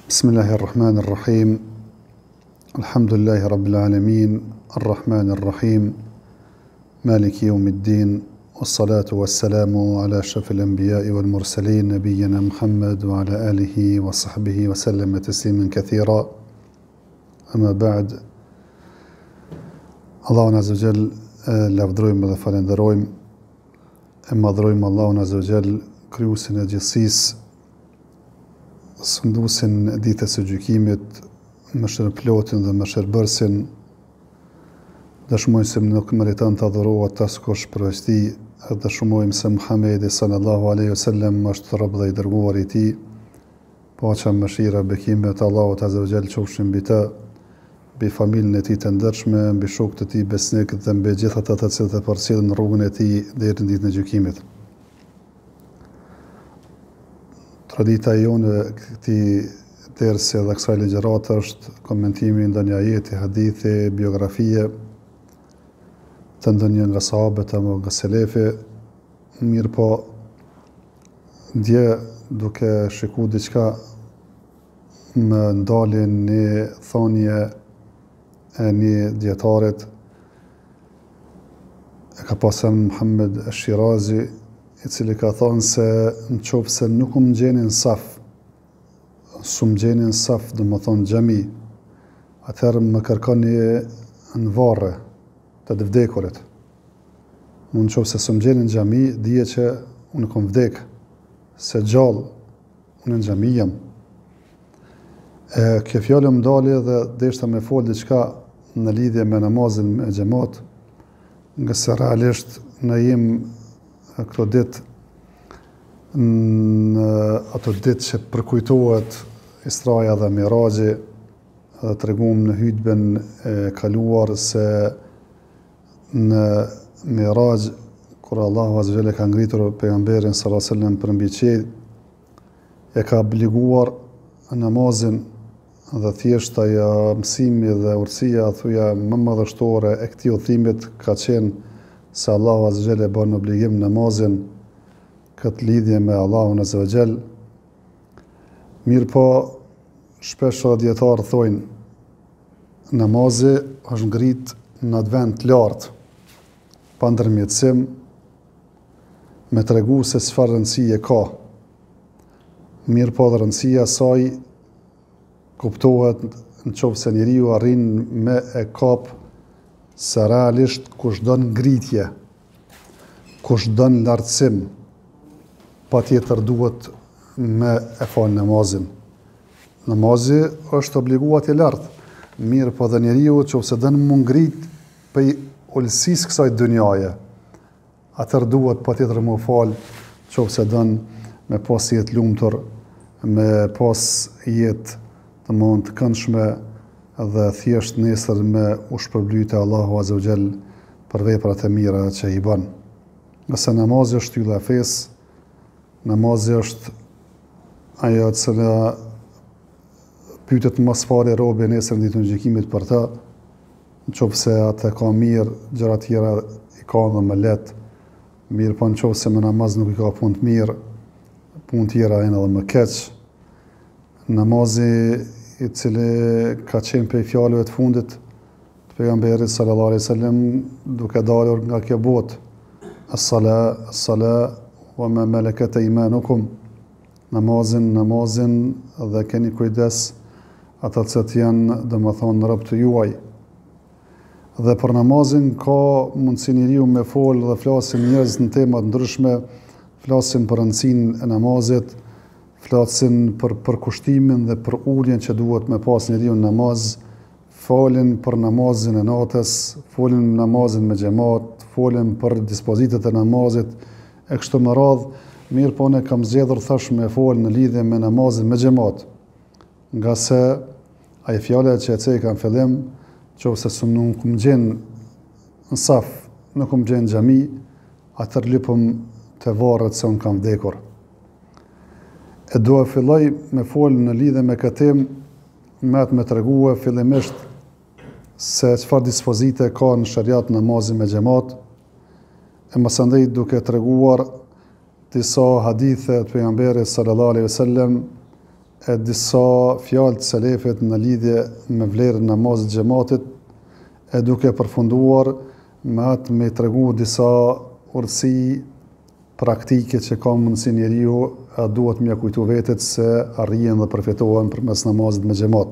بسم الله الرحمن الرحيم. الحمد لله رب العالمين الرحمن الرحيم مالك يوم الدين، والصلاة والسلام على أشرف الأنبياء والمرسلين نبينا محمد وعلى آله وصحبه وسلم تسليما كثيرا. أما بعد، Allahun Azza wa Jall lavdrojmë dhe falenderojmë. E madhrojmë Allahun Azza wa Jall, krijuesin e gjithësisë, sunduesin e ditës së gjykimit, mëshirëplotin dhe mëshirbërësin. Dëshmojmë se nuk meriton të adhurohet askush përveç Tij, dhe dëshmojmë se Muhamedi sallallahu alaihi wasallam është rob dhe i dërguar i Tij. Paqja, mëshira, bekimet e Allahut Azza wa Jall qofshin mbi të, mbi familjen e Tij të ndershme, mbi shokët e Tij besnik dhe mbi gjithë ata të cilët e përcjellin rrugën e Tij deri në ditën e gjykimit. Tradita jonë këtij dersi dhe kësaj ligjërate është komentimi ndonjë ajeti, hadithi, biografie të ndonjë nga sahabët apo nga selefi. Mirë po, dje duke shikuar diçka më ndalin një thonje e një djetarit, e ka pasur Muhammed Shirazi, i cili ka thonë se nëse nuk më gjenin saf, dhe më thonë xhami, atëherë më kërkoni në varre të të vdekurit. Nëse s'm gjenin xhami, dije që unë kom vdek, se gjallë unë në xhami jam. Kjo fjallë më dali dhe deshta me fol diçka në lidhje me namazin me xhamat, nga se realisht ne jem këto ditë në ato ditë që përkujtohet Israja dhe Miraxhi, dhe treguam në hutben e kaluar se në Miraxh, kur Allahu Azza wa Jalla ka ngritur pejgamberin sallallahu alaihi wasallam për mbi qiell, e ka obliguar namazin, dhe thjesht ajo mësimi dhe urtësia thuja më madhështore e këtij udhimit ka qenë se Allahu Azza wa Jalla bën obligim namazin, këtë lidhje me Allahun Azza wa Jall. Mirë po, shpesh dietarë thojnë, namazi është ngrit në atë vend të lartë, pa ndërmjetësim, me tregu se çfarë rëndësie ka. Mirë po, dhe rëndësia saj kuptohet nëse njeriu arrin me e kap se realisht kush don ngritje, kush don lartësim, patjetër duhet me e fal namazin. Namazi është obliguat i lartë, mirë po dhe njeriu nëse don mu ngrit prej ulësisë kësaj dunjaje, atëherë duhet patjetër mu fal nëse don me pas jetë lumtur, me pas jetë të mund të këndshme dhe thjesht nesër me u shpërblyte Allahu Azza wa Jall për veprat e mira që i bën. Nëse namazi është shtylla e fesë, namazi është ajo e cila pyetet më së pari robi nesër në ditën e gjykimit për të, nëse atë ka mirë, gjëra tjera i ka edhe më lehtë. Mirë po nëse me namaz nuk i ka punë të mirë, punë tjera janë edhe më keq. Namazi i cili ka qenë prej fjalëve të fundit të pejgamberit sallallahu alaihi wasallam duke dalur nga kjo botë, as-sala wa ma malakat aymanukum, namazin dhe keni kujdes ata që janë domethënë rob të juaj. Dhe për namazin ka mundësi njeriu me fol dhe flasin njerëz në tema të ndryshme, flasin për rëndësinë e namazit, flasin për përkushtimin dhe për uljen që duhet me pas njeriu në namaz, folin për namazin e natës, folin namazin me xhamat, folin për dispozitat e namazit e kështu me radhë. Mirë po, ne kam zgjedhur thash me fol në lidhje me namazin me xhamat, nga se ai fjala që e ceka në fillim, nëse nuk më gjen në saf, nuk më gjen në xhami, atëherë lypëm te varret se unë kam vdekur. E do e filloj me fol në lidhje me këtë temë, me tregue fillimisht se çfarë dispozite ka në shariat namazi me xhamat, e më së ndej duke treguar disa hadithe të pejgamberit sallallahu alaihi wasallam e disa fjalë të selefit në lidhje me vlerën e namazit xhamatit, e duke përfunduar me atë me tregu disa urtësi praktike që ka mundësi njeriu a duhet m'ia kujtu vetet se arrijen dhe përfitohen përmes namazit me xhamat.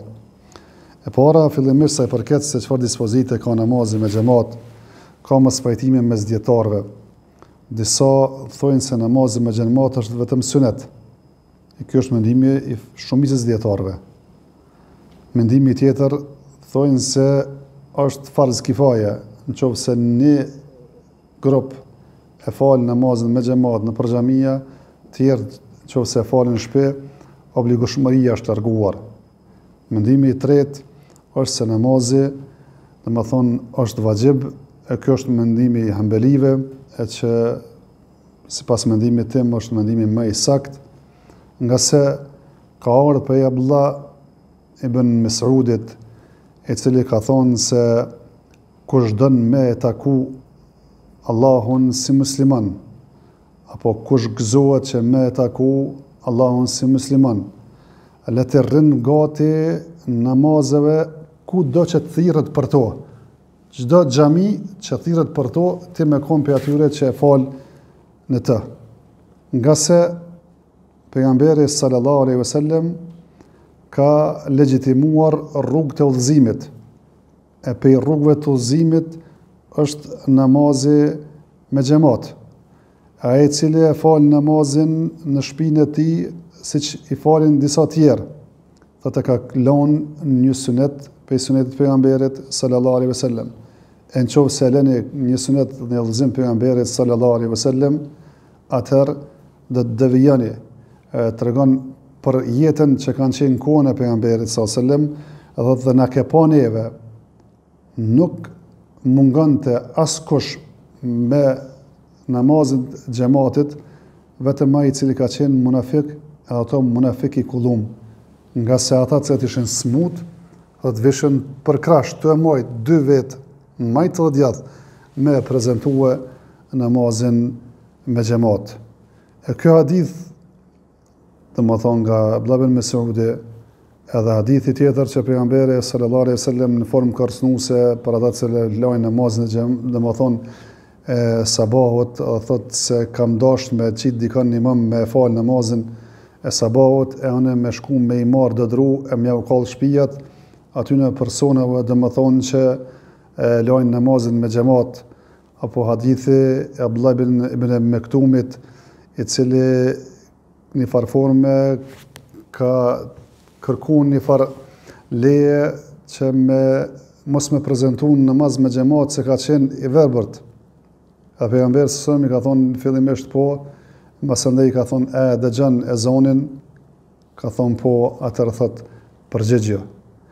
E para, fillimisht sa i përket se çfarë dispozite ka namazi me xhamat, ka mos pajtime mes dietarëve. Disa thojnë se namazi me xhamat është vetëm sunet. Ky është mendimi i shumicës dietarëve. Mendimi tjetër thojnë se është farz kifaje, nëse një grup e falë namazin me xhamat në xhamia, të tjerë nëse e falën në shtëpi, obligueshmëria është larguar. Mendimi i tretë është se namazi, domethënë, është vajib, e ky është mendimi i Hambelive, e që sipas mendimit tim është mendimi më i saktë, nga se ka ardhur prej Abdullah ibn Mes'udit, i cili ka thonë se kush don me e taku Allahun si musliman, apo kush gëzohet që me e taku Allahun si musliman, le të rrin gati namazeve ku do që të thirret për to. Çdo xhami që thirret për to, ti me kon për atyre që e fal në të. Nga se pejgamberi sallallahu alaihi wasallam ka legjitimuar rrugë të udhëzimit. E prej rrugëve të udhëzimit është namazi me xhamat. Ai i cili e fal namazin në shtëpinë e tij, siç i falin disa tjerë, thotë ka lënë një sunet prej sunetit pejgamberit sallallahu alaihi wasallam. E nëse e lëni një sunet në udhëzim pejgamberit sallallahu alaihi wasallam, atëherë do të devijoni. Tregon për jetën që kanë qenë kohën e pejgamberit sallallahu alaihi wasallam, dhe na ke pa neve, nuk mungonte askush me namazin xhamatit, vetëm ai i cili ka qenë munafik, edhe ato munafik i kullum, nga se ata që ishin smut, dhe të vishën për krash, të e mojt 2 vetë, majtë të djathë, me prezentue namazin me xhamat. E kjo hadith, dhe më thonë nga Abdullah ibn Mes'udi, edhe hadithi tjetër që pejgamberi sallallahu alaihi wasallam në formë kërcënuese për ata që lajnë namazin dhe më thonë sabahut, thotë se kam dashur me qit dikon imam me fal namazin e sabahut, e unë me shku me i marr dëdru e me u kall shtëpiat atyne personave dhe më thonë që lajnë namazin me xhamat, apo hadithi e Abdullah ibn Mektumit, i cili një farë forme ka kërkuar një farë leje që mos me prezentu në namaz me xhamat, se ka qenë i verbërt. E pejgamberi sallallahu alaihi wasallam i ka thonë fillimisht po, pasandej i ka thonë dëgjon ezanin, ka thonë po, atëherë thotë përgjigjo.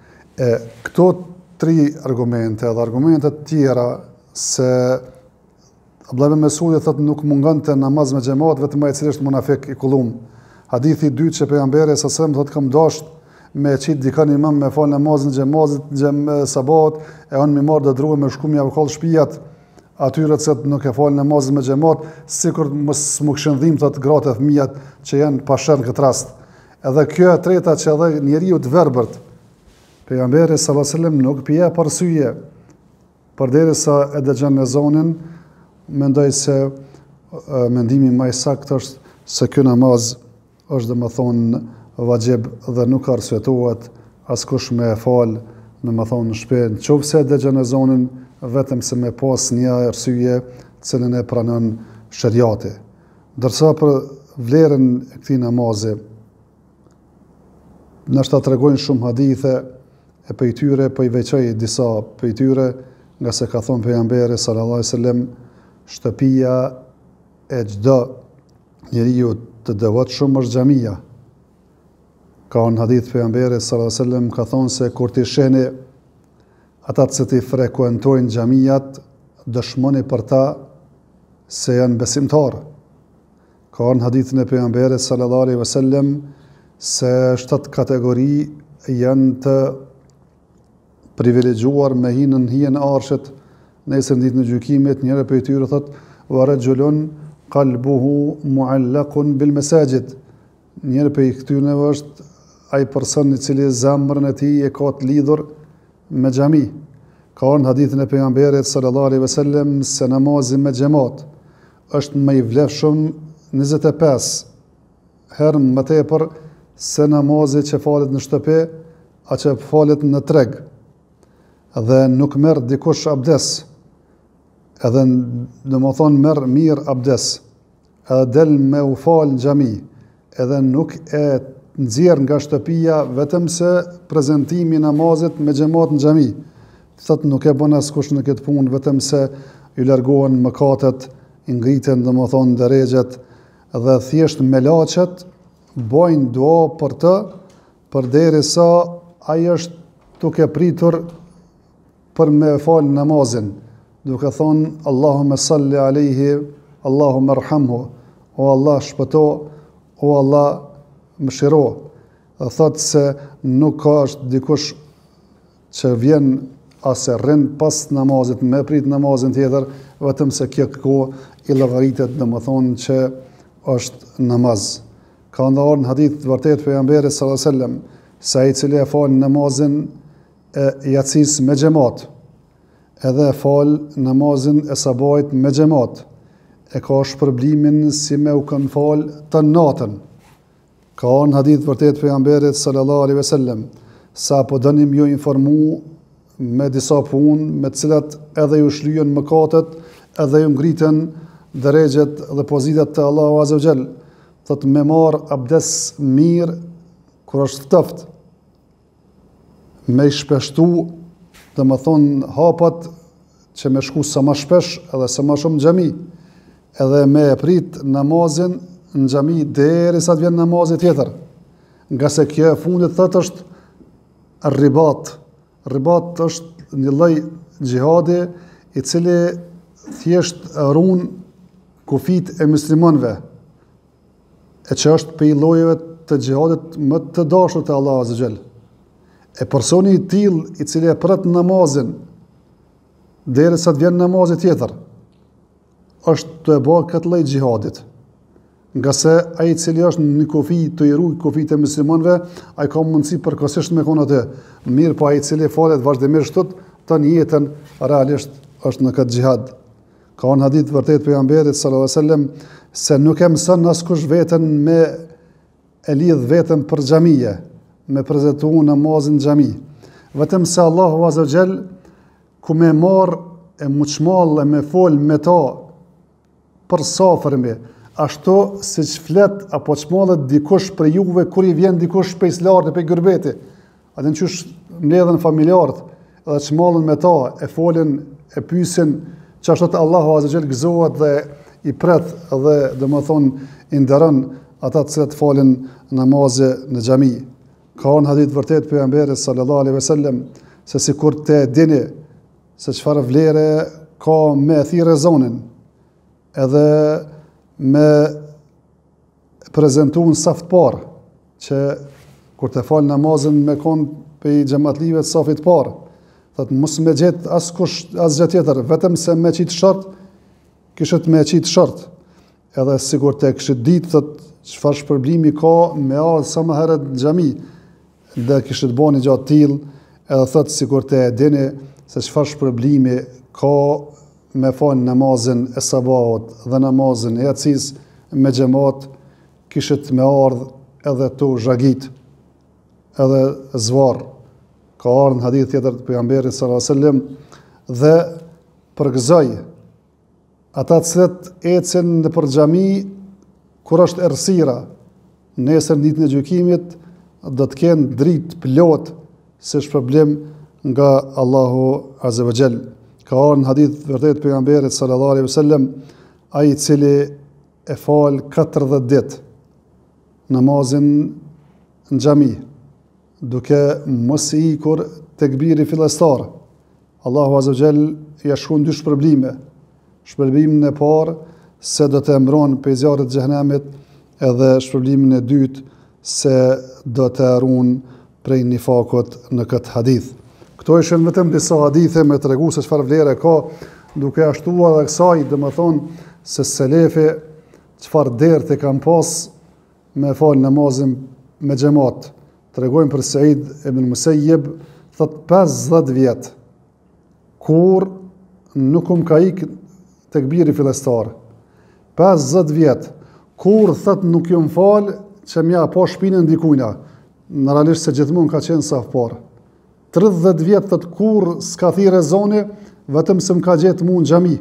Këto 3 argumente dhe argumentet tjera se Abdullah ibn Mes'udi thotë nuk mungonte namaz me xhamat vetëm ai i cili është munafik i kullum. Hadithi i dytë që pejgamberi sallallahu alaihi wasallam thotë kam dashur me qit dikon imam me fal namazin xhamazit sabahut, e unë më marr dëdru me shku me avkoll shtëpiat atyre që nuk e fal namazin me xhamat, sikur mos më kshëndhim thotë gratë e fëmijat që janë pa shën këtë rast. Edhe kjo e treta që edhe njeriu të verbërt, pejgamberi sallallahu alaihi wasallam nuk pije arsye, përderisa e dëgjon ezanin, mendoj se mendimi më i saktë është se ky namaz është domethënë vajib dhe nuk arsyetohet askush me fal domethënë në shtëpi, nëse dëgjon ezanin vetëm se me pas një arsye cilën e pranon shariati. Ndërsa për vlerën e këtij namazi, nështë ta tregojnë shumë hadithe, e prej tyre po i veçoj disa prej tyre, nga se ka thonë pejgamberi sallallahu alaihi wasallam, shtëpia e çdo njeriu të devotshëm është xhamia. Ka në hadith pejgamberi sallallahu alaihi wasallam ka thonë se kur ti shihni ata që ti frekuentojnë xhamiat, dëshmoni për ta se janë besimtarë. Ka në hadithin e pejgamberit sallallahu alaihi wasallam se 7 kategori janë të privilegjuar me hinën hijen e arshit nesër në ditën e gjykimit. Njëra prej tyre thotë wa rajulun qalbuhu muallaqun bil masajid. Njëra prej këtyre është ai person I cili zemrën e tij e ka të lidhur me xhami. Ka në hadithin e pejgamberit sallallahu alaihi wasallam se namazi me xhamat është më I vlefshëm 25 herë më tepër se namazi që falet në shtëpi, a që falet në treg. Dhe nuk merr dikush abdes. Edhe domethënë merr mirë abdes. Edhe del me u fal në xhami. Edhe nuk e nxjerr nga shtëpia vetëm se prezantimi I namazit me xhamat në xhami. Thot nuk e bën askush në këtë punë vetëm se ju largohen mëkatet, I ngriten domethënë derexhet dhe thjesht melaçet bojnë dua për të përderisa ai është duke pritur për me fal namazin, duke thonë Allahumma salli alaihi, Allahumma arhamhu, o Allah shpëto, o Allah mëshiro. Dhe thot se nuk ka është dikush që vjen ase rrin pas namazit, me prit namazin tjetër, vetëm se kjo kohë I llogaritet domethënë që është namaz. Ka ndodhur në hadith të vërtetë pejgamberit sallallahu alajhi wasallam se ai I cili e fal namazin e yacis me xhamat, edhe e fal namazin e sabahit me xhamat, e ka shpërblimin si me u kanë fal të natën. Ka në hadith të vërtetë pejgamberit sallallahu alajhi wasallam sa po dënim ju informu me disa punë me të cilat edhe ju shlyhen mëkatet, edhe ju ngriten derexhet dhe pozitat të Allahu Azza wa Jall. Thot me marr abdes mirë kur është ftoft. Me I shpeshtu, domethënë hapat që me shku sa më shpesh edhe sa më shumë në xhami, edhe me e prit namazin në xhami derisa të vjen namazi tjetër. Nga se kjo e fundit thot është ribat. Ribat është një lloj xhihadi I cili thjesht run kufit e muslimanëve, e që është për I llojeve të xhihadit më të dashur te Allahu Azza wa Jall. E personi I tillë I cili e pret namazin derisa të vjen namazi tjetër, është të e bërë këtë lloj xhihadit. Nga se ai I cili është në kufi të I ruaj kufit e muslimanëve, ai ka mundësi përkohësisht me konë atë. Mirë, po ai I cili falet vazhdimisht të jetën realisht është në këtë xhihad. Ka në hadith vërtet pejgamberit sallallahu alajhi wasallam se nuk e mëson askush veten me e lidh veten për xhamie, me prezantu namazin në xhami. Vetëm se Allahu Azza wa Jall ku me marr e muçmall e me fol me ta për safërmi, ashtu siç flet apo çmallet dikush për juve kur I vjen dikush prej lartë prej gurbeti. Atë qysh mbledhen familjarët edhe çmallen me ta, e folën, e pyesin çashtu Allahu Azza wa Jall gëzohet dhe I pret dhe domethënë I nderon ata të cilët falin namazë në xhami. Ka në hadith vërtet pejgamberit sallallahu alaihi wasallam se sikur të dini se çfarë vlere ka me thirrë zonin, edhe me prezantu në saft parë, që kur të fal namazin me kon pe xhamatlive të safit parë, thot mos me gjet askush asgjë tjetër, vetëm se me qit short, kishët me qit short. Edhe sigur të kishit ditë thot çfarë shpërblimi ka me ardh sa më herët në xhami, dhe kishit bani gjatë tillë, edhe thot sigur të dini se çfarë shpërblimi ka me fal namazin e sabahut dhe namazin e yacis me xhamat, kishit me ardh edhe tu zhagit, edhe zvarr. Ka ardhur në hadith tjetër të pejgamberit sallallahu alajhi wasallam dhe përgëzoi ata të cilët ecën nëpër xhami kur është errësira, nesër ditën e gjykimit do të kenë dritë plot se shpërblim nga Allahu Azza wa Jall. Ka ardhur në hadith vërtet pejgamberit sallallahu alaihi wasallam, ai I cili e fal 40 ditë namazin në xhami, duke mos I ikur tekbiri fillestar, Allahu Azza wa Jall ja shkon dy shpërblime. Shpërblimin e parë se do të mbron prej zjarrit të xhenemit, edhe shpërblimin e dytë se do të ruan prej nifakut në këtë hadith. Këto ishin vetëm disa hadithe me tregu se çfarë vlere ka, duke ashtuar edhe kësaj, domethënë se selefi çfarë derte kanë pas me fal namazin me xhamat, të regojnë për Said ibn Musayyib, thot 50 vjet, kur nuk ka ik tekbiri fillestar. 50 vjet, kur thot nuk ju më fal që mja po shpinën dikujna, në realisht se gjithmonë ka qenë saf parë. 30 vjet thot kur s'ka thirrë zoni, vetëm se më ka gjetë mu në xhami.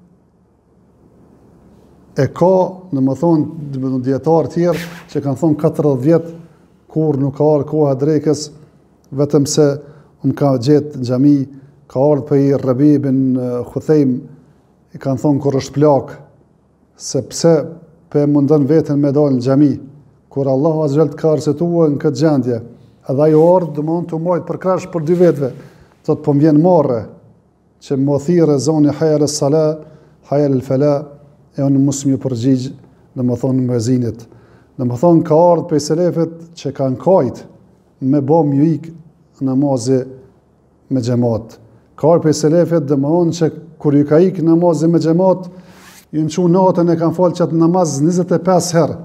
E ka, në më thonë, djetarë tjerë që kanë thonë 40 vjet, kur nuk ka ardhur koha drekës, vetëm se më ka gjetë në xhami, ka ardhur për i Rabi bin Khuthejm, i kanë thonë kur është plak, se pse pe mundën vetën me dalë në xhami, kur Allahu Azza wa Jall ka arsyetuar në këtë gjendje, edhe ajo ardhë dhe mund të mojtë për krash për 2 vetëve, thot po m'vjen marrë, që më thirë zoni hajër e sala, hajër e fela, e unë mos më përgjigj, në më thonë mëzinit. Në më thonë ka ardhë për selefet që kanë kajt me bom ju ik namazi me xhamat. Ka ardhë për selefet dhe më thonë që kur ju ka ik namazi me xhamat, ju në qunë natën e kanë falë qatë namaz 25 herë,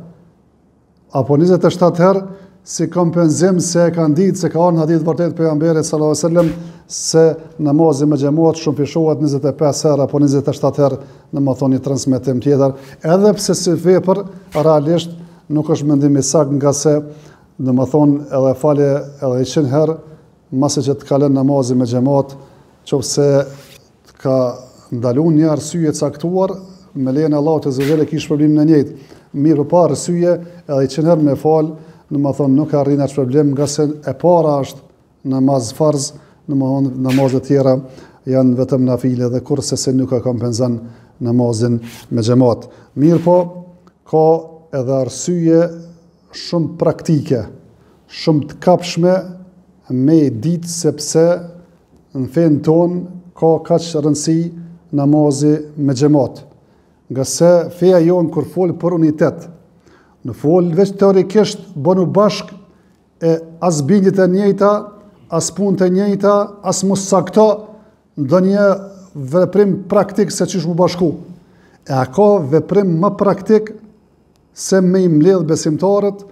apo 27 herë, si kompenzim se e kanë ditë se ka ardhur në hadith vërtet pejgamberit sallallahu alajhi wasallam se namazi me xhamat shumë fishohet 25 herë apo 27 herë, në më thoni transmetim tjetër, edhe pse si vepër realisht nuk është mendim i saktë, nga se në më thonë edhe falje edhe 100 herë mase që të kalon namazi me xhamat, qofse të ka ndaluar një arsye caktuar, me lejen e Allahut azza wa jalla kish problemin e njëjtë. Mirë pa arsye edhe 100 herë me fal, në më thonë nuk arrin atë problem, nga se e para është namaz farz, në më thonë namazet tjera janë vetëm nafile dhe kurse se nuk e kompenzon namazin me xhamat. Mirë po, ka edhe arsye shumë praktike, shumë të kapshme me ditë sepse në fenë tonë ka kaq rëndësi namazi me xhamat. Nga se feja jonë kur folë për unitet, në folë veç teorikisht bënu bashk e as bindjet e njëjta, as punët e njëjta, as mos sakto ndonjë veprim praktik se çish mu bashku. E a ka veprim më praktik se me i mbledh besimtarët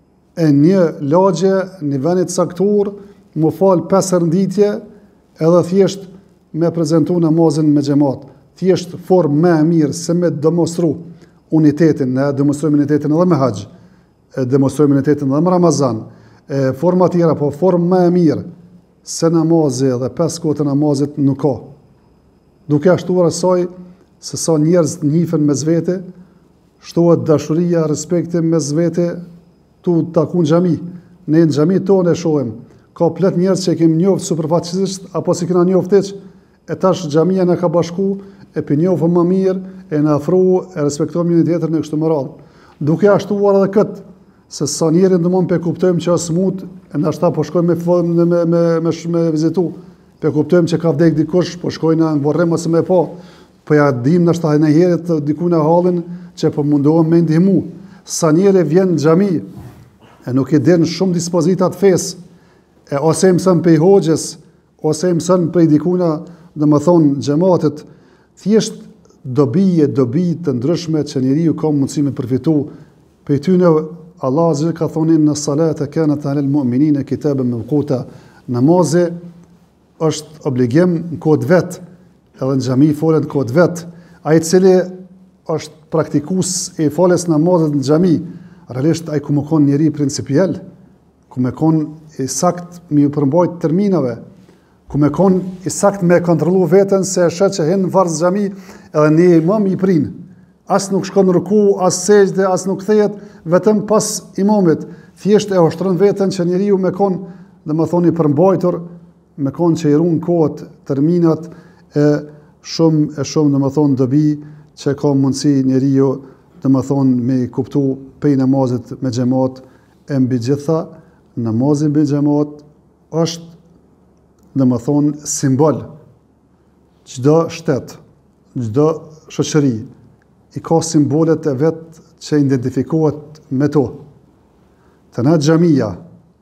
e një lagje, një venit saktur, mu falë 5 rënditje, edhe thjesht me prezentu namazin me xhamat. Thjesht formë më e mirë se me demonstru unitetin, ne demonstrojmë unitetin edhe me haxh, demonstrojmë unitetin edhe me Ramazan, forma tjera, po formë më e mirë se namazi dhe 5 kohë të namazit nuk ka. Duke ashtuar asaj se sa njerëz njihen mes vete, shtohet dashuria, respekti mes vete, tu taku në xhami. Ne në xhami tonë e shohim, ka plot njerëz që kemi njoft superfacisht apo si kena njoft hiç, e tash xhamia na ka bashku, e pinjofëm më mirë, e në afru, e respektojmë një tjetër në kështu më radhë. Duke ashtuar edhe këtë, se sa njerën dhe mund pe kuptojmë që është smut, e në ashta po shkojmë me vizitu, pe kuptojmë që ka vdek dikush, po shkojnë në vorrim ose me po ja dim në ashta në herit diku në halin, që po mundohem me ndihmu. Sa njerë vjen në xhami, e nuk i din shumë dispozitat fes, ose i mësën prej hoxhës, ose i mësën prej dikuna, dhe më thonë xhamatit, thjesht dobi të ndryshme që njeriu ka mundësi me përfitu. Për tyne Allah azza ka thonin në salate kanat alel mu'minina kitaban mawquta. Namazi është obligim në kod vet, edhe në xhami folet në kod vet. Ai i cili është praktikues e falës namazit në xhami, realisht ai ku më kon njeri principial, ku më kon i sakt me u përmbajt terminave, ku me kon i sakt me kontrolu veten se shet që hen në farz xhami edhe një imam i prin. As nuk shkon në ruku, as sejdë, as nuk kthehet, vetëm pas imamit. Thjesht e ushtron veten që njeriu me kon, domethënë i përmbajtur, me kon që i ruan kohët, terminat e shumë domethënë dobi që ka mundësi njeriu domethënë me kuptu pe namazit me xhamat, e mbi gjitha namazi me xhamat është domethënë simbol. Çdo shtet, çdo shoqëri i ka simbolet e vet që identifikohet me to. Të na xhamia,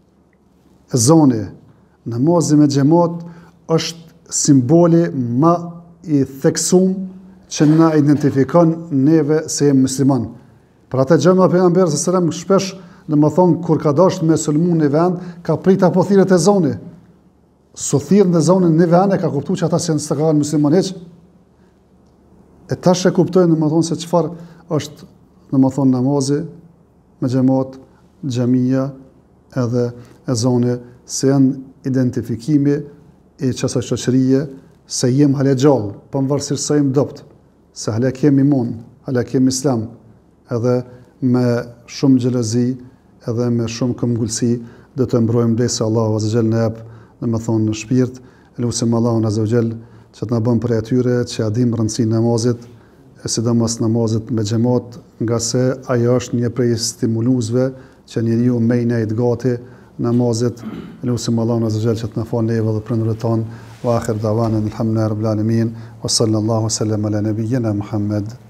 zoni, namazi me xhamat është simboli më i theksuar që na identifikon neve se musliman. Për atë gjëma pejgamberi sallallahu alajhi wasallam shpesh Dhe më thonë, kur ka dasht me sulmu një vend, ka prit apo thirët e zoni. So thirën dhe zonin një vend e ka kuptu që ata se në së kanë musliman heq. E tash e kuptojnë në më thonë se qëfar është në më thonë namazi, me xhamat, xhamia edhe e zoni, se janë identifikimi i qësaj shoqërie, se jem hale gjallë, pavarësisht se jem dopt, se hale kemi iman, hale kemi islam, edhe me shumë xhelozi, edhe me shumë këmbgulsi, dhe të mbrojmë dhe se Allahu Azza Jall në jep, dhe me thonë në shpirt, e lusim Allahun Azza Jall që të na bën për atyre që ja dim rëndësinë e namazit, e sidomos namazit me xhamat, nga se ajo është një prej stimuluesve që njeriu më i nejt gati namazit. Lusim Allahun Azza Jall që të na falë neve dhe prindërit tonë. Wa akhir da'wana alhamdulillahi rabbil alamin wa sallallahu sallam ala nabiyyina Muhammad.